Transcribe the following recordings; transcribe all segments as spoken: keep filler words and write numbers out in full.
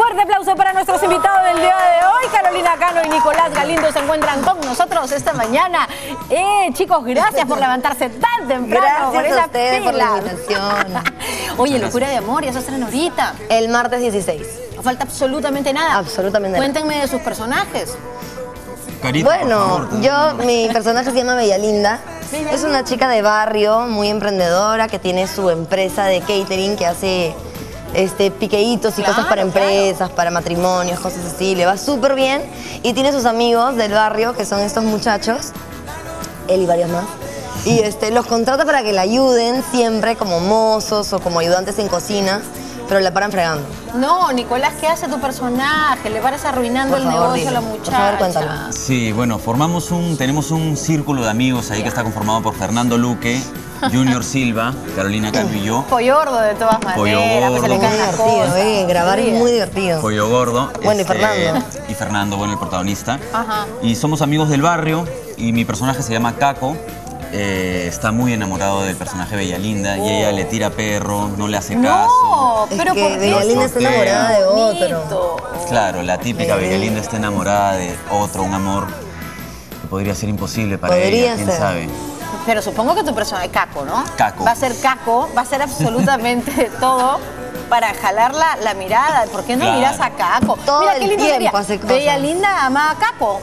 Fuerte aplauso para nuestros invitados del día de hoy. Carolina Cano y Nicolás Galindo se encuentran con nosotros esta mañana. Eh, chicos, gracias por levantarse tan temprano. Gracias por a ustedes pila. por la invitación. Oye, Locura de Amor, ya se estrena ahorita. El martes dieciséis. No falta absolutamente nada. Absolutamente nada. Cuéntenme de sus personajes. Carita, bueno, por favor, yo, mi personaje se llama Bellalinda. Es una chica de barrio, muy emprendedora, que tiene su empresa de catering, que hace este, piqueitos y Claro, cosas para empresas, claro. para matrimonios, cosas así. Le va súper bien. Y tiene sus amigos del barrio, que son estos muchachos, él y varios más. Y este, los contrata para que la ayuden siempre como mozos o como ayudantes en cocina, pero la paran fregando. No, Nicolás, ¿qué hace tu personaje? Le paras arruinando Por el favor, negocio dile. a la muchacha. Por favor, cuéntalo. Sí, bueno, formamos un, tenemos un círculo de amigos ahí que está conformado por Fernando Luque, Junior Silva, Carolina Cano y yo. Pollo gordo de todas maneras. Pollo pues se le gordo. caen Muy las divertido, cosas. eh, grabar es muy divertido. Pollo Gordo. Bueno, y Fernando. Y Fernando, bueno, el protagonista. Ajá. Y somos amigos del barrio y mi personaje se llama Caco. Eh, está muy enamorado del personaje Bellalinda y ella le tira perro, no le hace No, caso. Es pero que ¿por qué? Bellalinda está enamorada de otro. Bonito. Claro, la típica Bellalinda. Bellalinda está enamorada de otro, un amor que podría ser imposible para Podría ella, quién ser. sabe. Pero supongo que tu personaje es Caco, ¿no? Caco. Va a ser Caco, va a ser absolutamente todo para jalar la, la mirada. ¿Por qué no Claro. miras a Caco? Todo Mira, el qué lindo tiempo sería. hace cosas. Bellalinda ama a Caco.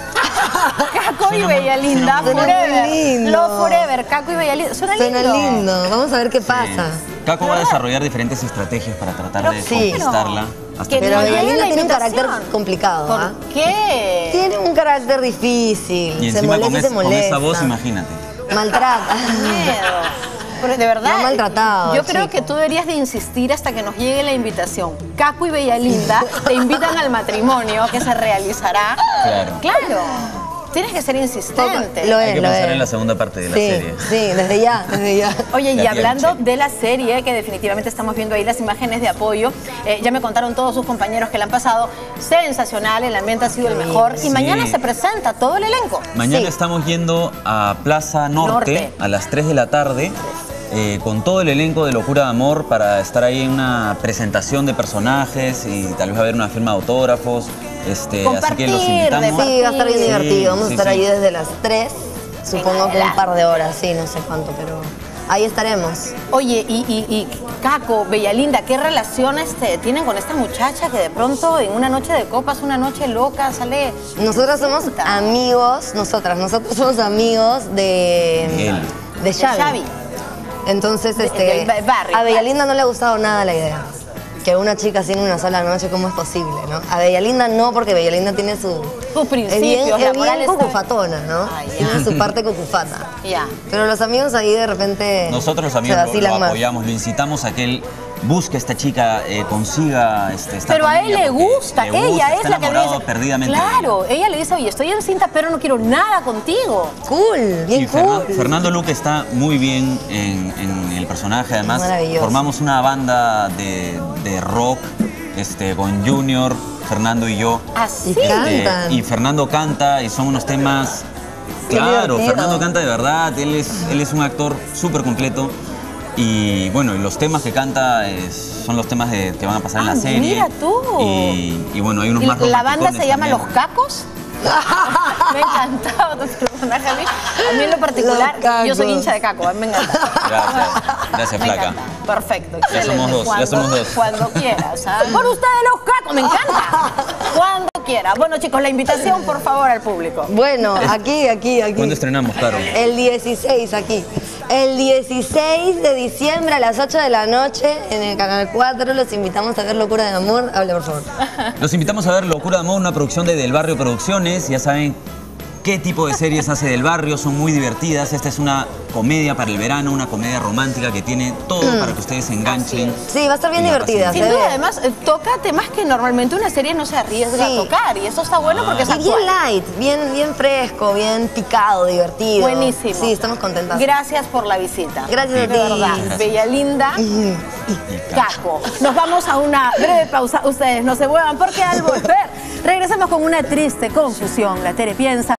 Caco y Suena muy- Bellalinda, suena muy forever. lindo. Love forever, Caco y Bellalinda. Suena lindo. Suena lindo. Vamos a ver qué pasa. Caco va a desarrollar diferentes estrategias para tratar Pero de sí. conquistarla. Hasta Que que Pero no llegue Bellalinda la tiene un invitación. carácter complicado, ¿ah? ¿Por qué? Tiene un carácter difícil. Y se encima molesta con, y es- se con molesta. esa voz, imagínate. Maltrata. Miedo. Pero de verdad, Lo ha maltratado, yo creo chico. que tú deberías de insistir hasta que nos llegue la invitación. Caco y Bellalinda te invitan al matrimonio que se realizará. Claro. Claro. Tienes que ser insistente. Lo Hay es, que lo pensar es. en la segunda parte de la sí, serie. Sí, desde ya, desde ya. Oye, y La tía hablando Michelle. de la serie, que definitivamente estamos viendo ahí las imágenes de apoyo, eh, ya me contaron todos sus compañeros que la han pasado sensacional, el ambiente ha sido el mejor. Sí. Y mañana se presenta todo el elenco. Mañana Sí. estamos yendo a Plaza Norte, Norte. a las tres de la tarde. Eh, con todo el elenco de Locura de Amor para estar ahí en una presentación de personajes y tal vez va a haber una firma de autógrafos. Este, así Compartir, que los invitamos. de Sí, va a estar bien Sí, divertido. Vamos a sí, estar sí. ahí desde las tres. Supongo que un adelante. par de horas, sí, no sé cuánto, pero ahí estaremos. Oye, y, y, y Caco, Bellalinda, ¿qué relaciones te tienen con esta muchacha que de pronto en una noche de copas, una noche loca, sale? Nosotras somos Cuenta. amigos, nosotras, nosotros somos amigos de, Él. de Xavi. Xavi. Entonces, De- este, del ba- barrio. a Bellalinda no le ha gustado nada la idea. Que una chica así en una sola noche, ¿cómo es posible, no? A Bellalinda no, porque Bellalinda tiene su... Tus Es principios, bien, la es moral bien está- cucufatona, ¿no? Ah, ya. Tiene su parte cucufata. Ya. Pero los amigos ahí de repente Nosotros los se amigos lo, vacilan lo más. apoyamos, lo incitamos a que él busque a esta chica, eh, consiga este, estar Pero con a él ella le porque gusta, le gusta, ella está es la que le enamorado dice. perdidamente de Claro, ella. ella le dice, oye, estoy encinta, pero no quiero nada contigo. Cool, bien Y cool. Fernan- Fernando Luque está muy bien en, en el personaje, además Maravilloso. formamos una banda de, de rock este, con Junior, Fernando y yo. Así. Y cantan. y Fernando canta y son unos temas... Qué Claro, divertido. Fernando canta de verdad, él es, él es un actor súper completo. Y bueno, y los temas que canta es- son los temas de- que van a pasar en Ah, la serie. mira tú. Y, y bueno, hay unos ¿Y más la banda se romanticones llama también. Los Cacos? Me ha encantado tu personaje. A mí, a mí en lo particular, Los Cacos. yo soy hincha de Caco, a mí me encanta. Gracias, gracias, Me flaca. encanta. Perfecto, Ya excelente. somos dos, ya Cuando- somos dos. Cuando quieras. ¿Ah? Por ustedes los Cacos, me encanta. Cuando quiera. Bueno, chicos, la invitación, por favor, al público. Bueno, aquí, aquí, aquí. ¿Cuándo estrenamos, Caro? El dieciséis aquí. El dieciséis de diciembre a las ocho de la noche en el Canal cuatro los invitamos a ver Locura de Amor. Hable, por favor. Los invitamos a ver Locura de Amor, una producción de Del Barrio Producciones. Ya saben qué tipo de series hace Del Barrio, son muy divertidas. Esta es una comedia para el verano, una comedia romántica que tiene todo para que ustedes se enganchen. Sí, va a estar bien Y la divertida. pasen Sin se duda, ve. además, eh, toca temas que normalmente una serie no se arriesga Sí. a tocar. Y eso está bueno porque es Y bien actual. light, bien, bien fresco, bien picado, divertido. Buenísimo. Sí, estamos contentas. Gracias por la visita. Gracias a De ti. verdad. Gracias. Bellalinda, Caco. Nos vamos a una breve pausa. Ustedes no se muevan porque al volver regresamos con una triste confusión. La Tere piensa.